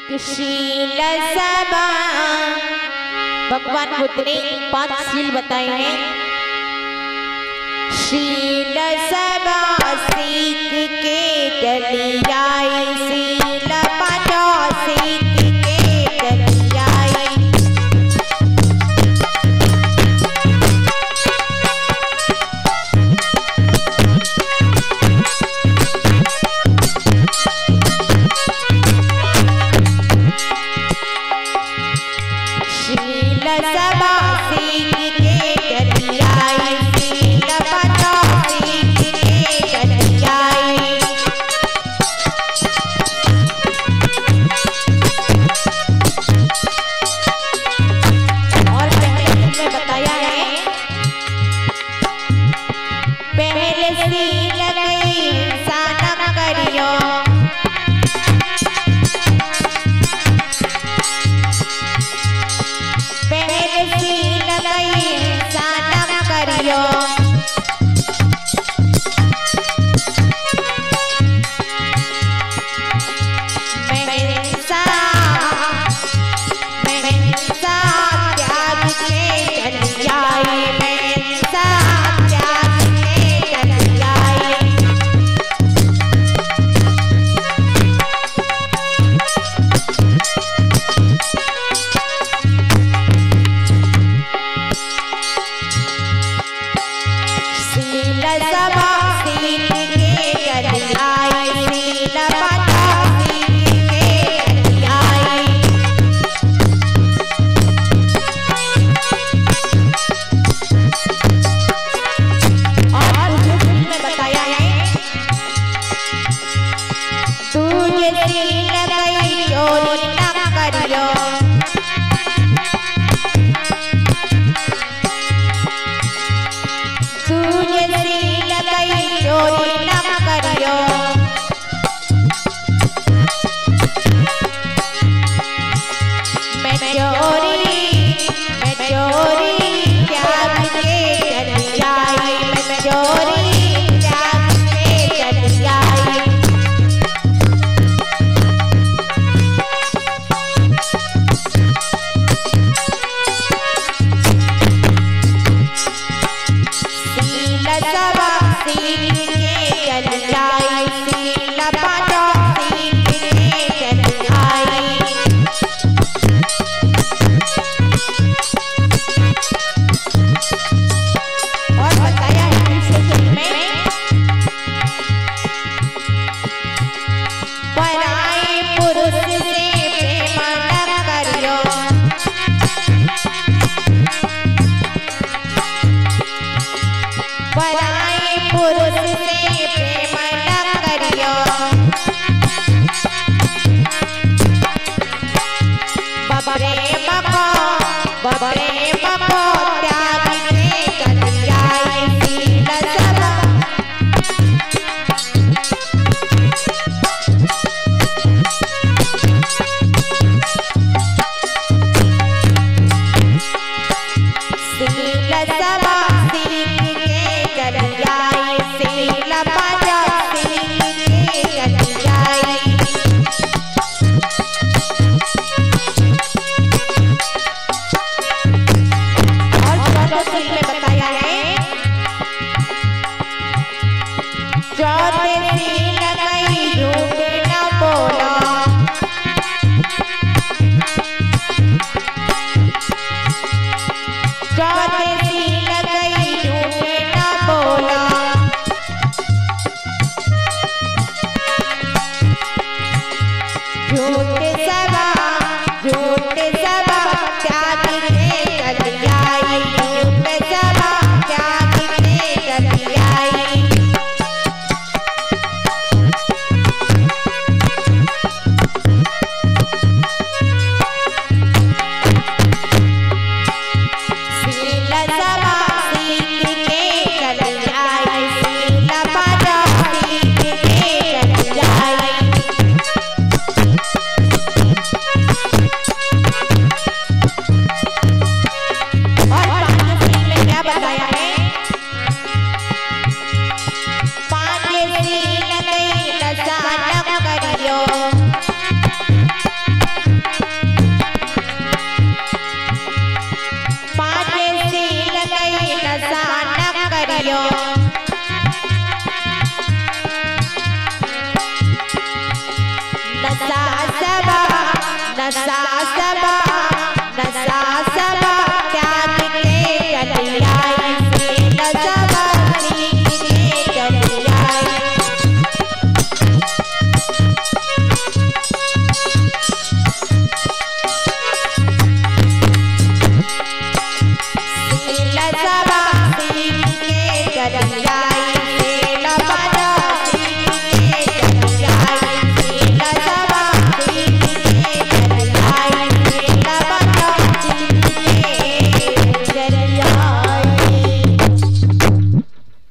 कि शील सबा भगवान बुद्ध ने 5 शील बताए हैं। शील सबा सीख के चली आई, शील पाँचों सीख के चली आई। शील सबा सीख के चली आई, शील पाँचों सीख के चली आई। और पहले में बताया है, पहले शील गई सानम करियो, पहले शील गई सानम करियो। मैं त्याग के चली आई, मैं त्याग के चली आई। शील सबा सीख के चली आई, शील पाँचों सीख के चली आई। और दूसरे में बताया है, तुझे शील गई चोरी न करियो, तुझे शील गई चोरी न करियो। मैं चोरी त्याग के चली आई, मैं चोरी त्याग के चली आई। शील सबा सीख के चली आई, शील पाँचों सीख के चली आई। और बताया है तीसरे शील में, पराए पुरुष से प्रेम न करियो, पराए पुरुष से प्रेम न करियो। प्रेम को त्याग के चली आई, शील सबा शील सबा सीख के चली आई, शील पाँचों सीख के चली आई। और चौथे शील में बताया है, चौथे शील गई झूठ न बोलो, चौथे शील गई झूठ न बोलो। झूठ सब